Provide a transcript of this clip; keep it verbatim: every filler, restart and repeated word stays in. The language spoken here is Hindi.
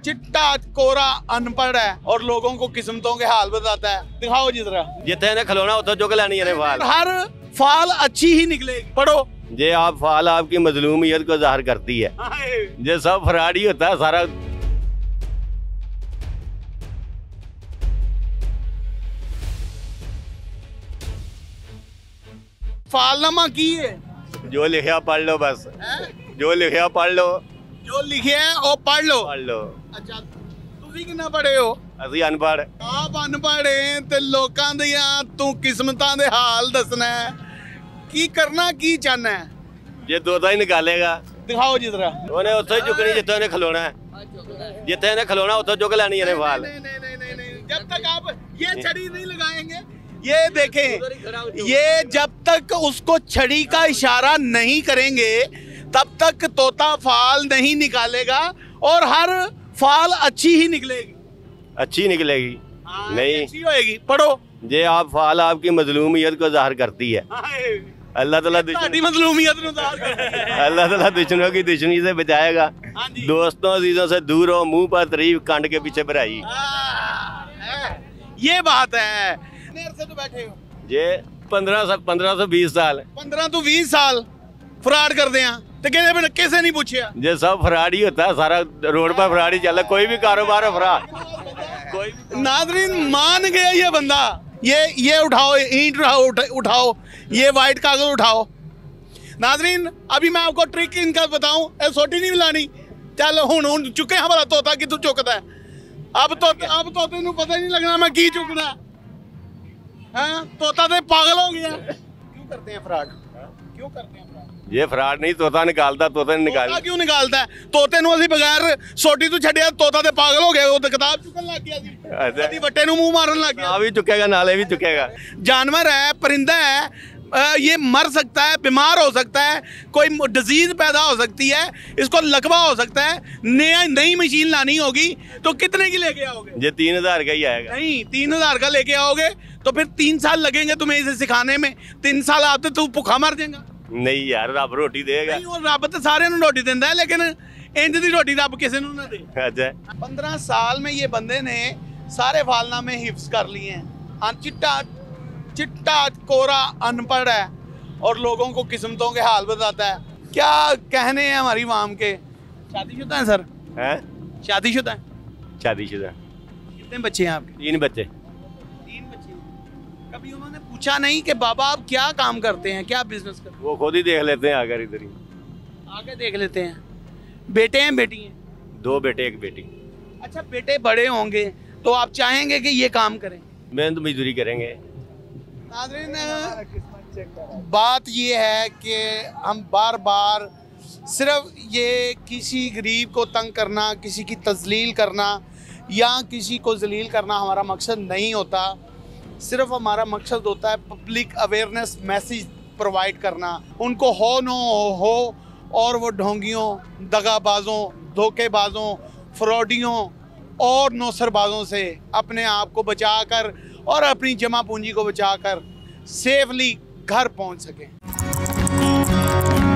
चिट्टा कोरा अनपढ़ है और लोगों को किस्मतों के हाल बताता है। दिखाओ जी जरा। जिथे ने खिलौना उतो चुक लेनी है फाल। हर फाल अच्छी ही निकलेगी। पढ़ो। ये आप फाल आपकी मजलूमियत को जाहिर करती है। ये सब फराडी होता है सारा। फालनामा की है जो लिखा पढ़ लो बस है? जो लिखा पढ़ लो जो लिखे है वो पढ़ लो पढ़ लो। अच्छा तुसी कितना पढ़े हो? असि अनपढ़। आप अनपढ़ हैं ते लोकां दियां तू किस्मतां दे हाल दसना है की करना की चाहना है? ये तोता ही निकालेगा। दिखाओ जी जरा। उन्हें उत्थे ही चुकनी जिथे ने खिलौना है। जिथे ने खिलौना उतो चुक लेनी है फाल। नहीं नहीं नहीं नहीं नहीं जब तक आप ये छड़ी नहीं लगाएंगे ये देखें ये जब तक उसको छड़ी का इशारा नहीं करेंगे तब तक तोता फाल नहीं निकालेगा और हर फाल अच्छी ही निकलेगी। अच्छी निकलेगी नहीं अच्छी होएगी। पढ़ो। ये आप फाल आपकी मजलूमियत को जाहिर करती है। अल्लाह ताला मजलूमियत अल्लाह ताला दुश्मनों की दुश्मनी से बचाएगा। दोस्तों अजीजों से दूर हो, मुंह पर तारीफ कांड के पीछे भराई। ये बात है। से तो बैठे हो ये पंद्रह सौ पंद्रह सौ बीस साल पंद्रह तो बीस साल फराड कर दे तो कैसे कैसे नहीं पूछे? ये सब फराड ही होता है सारा। रोड पर फराड ही चल कोई भी कारोबार है फराड। कोई नाज़रीन मान गया ये बंदा। ये ये उठाओ ईंट उठाओ उठाओ ये वाइट कागज उठाओ। नाज़रीन अभी मैं आपको ट्रिक इनका बताऊं। ए सोटी नहीं मिलानी चल हुन हुन चुके हमारा तोता कि तू चुकता है। अब तो अब तोते नूं पता ही नहीं लगना मैं की चुकना। हाँ तोता तो पागल हो गया। क्यों करते हैं फ्रॉड? क्यों करते हैं फ्रॉड? ये फ्रॉड नहीं तोता निकालता। तोता नहीं निकालता। क्यों निकालता है? तोते नु असी बगैर सोटी तो छड़िया तोता ते पागल हो गया। वो तो किताब चुकन लग गया सी। अच्छा कदी वट्टे नु मुंह मारन लग गया। आ भी चुकेगा नाले भी चुकेगा। जानवर है परिंदा है ये मर सकता है बीमार हो सकता है कोई डिजीज पैदा हो सकती है इसको लकवा हो सकता है। नया नई मशीन लानी होगी तो कितने की लेके आओगे? ये तीन हजार का ही आएगा। नहीं तीन हजार का लेके आओगे तो फिर तीन साल लगेंगे तुम्हें इसे सिखाने में। तीन साल आते तू भुखा मर जाएगा। नहीं यार रब रोटी देगा। नहीं और रब तो सारे रोटी देता है लेकिन इंज दी रोटी रब किसी नूं ना दे। अच्छा पंद्रह साल में ये बंदे ने सारे फालनामे हिफ्ज कर लिए हैं। चिट्टा चिट्टा कोरा अनपढ़ है और लोगों को किस्मतों के हाल बताता है। क्या कहने हैं हमारी वाम के? शादीशुदा हैं सर? हैं? शादीशुदा हैं? शादीशुदा। कितने बच्चे हैं आपके? तीन बच्चे। तीन बच्चे। कभी उन्होंने पूछा नहीं कि बाबा आप क्या काम करते हैं क्या बिजनेस करते हैं? वो खुद ही देख लेते हैं आकर इधर ही आगे देख लेते हैं। बेटे हैं बेटी हैं? दो बेटे एक बेटी। अच्छा बेटे बड़े होंगे तो आप चाहेंगे कि ये काम करें? मेहनत मजदूरी करेंगे। नाज़रीन बात ये है कि हम बार बार सिर्फ ये किसी गरीब को तंग करना किसी की तजलील करना या किसी को जलील करना हमारा मकसद नहीं होता। सिर्फ हमारा मकसद होता है पब्लिक अवेयरनेस मैसेज प्रोवाइड करना। उनको हो नो हो और वो ढोंगियों दगाबाजों धोखेबाजों फ्रॉडियों और नौसरबाजों से अपने आप को बचाकर और अपनी जमा पूंजी को बचाकर सेफली घर पहुंच सकें।